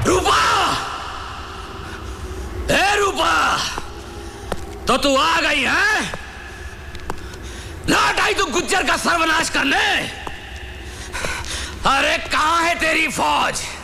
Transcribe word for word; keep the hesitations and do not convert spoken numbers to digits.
रूपा, ए रूपा, तो तू आ गई है? लौट आई तू गुज्जर का सर्वनाश करने? अरे कहां है तेरी फौज?